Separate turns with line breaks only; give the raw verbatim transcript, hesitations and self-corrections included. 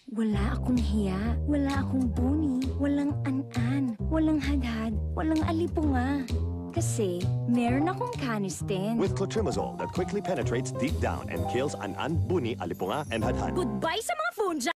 Wala akong hiya, wala akong buni, walang an-an, walang hadhad, walang alipunga. Kasi meron akong Canesten.
With clotrimazole that quickly penetrates deep down and kills an-an, buni, alipunga, and hadhad.
Goodbye sa mga phone